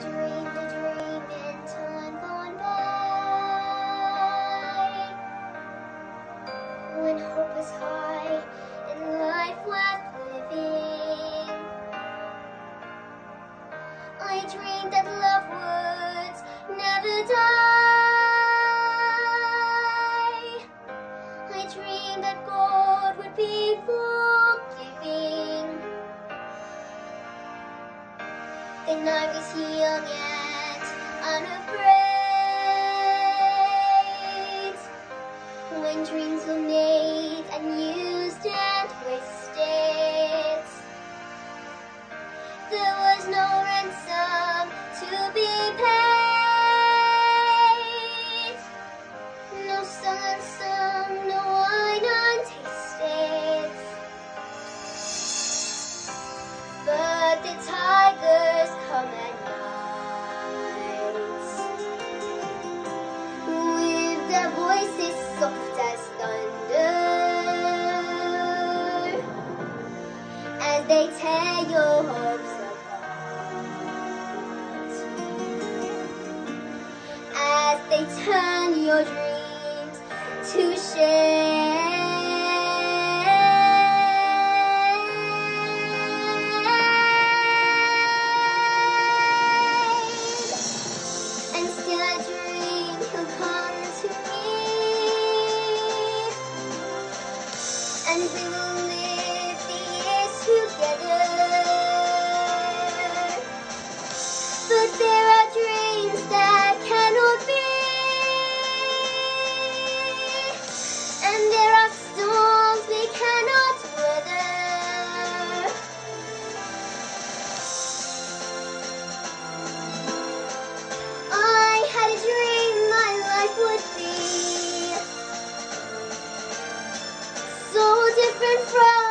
dreamed a dream in time gone by, when hope was high and life worth living. I dreamed that love would never die. I dreamed that God would be forgiving. Then I was young and unafraid, when dreams were made and used and wasted. There was no ransom to be paid, no song unsung, no wine untasted. But the tigers come at night, with their voices soft as thunder, as they tear your hopes apart, as they turn your dreams to shame. And still I dream he'll come to me, and we will live the years together. But there are dreams that cannot be, and there are storms we cannot weather. I had a dream my life would be so different from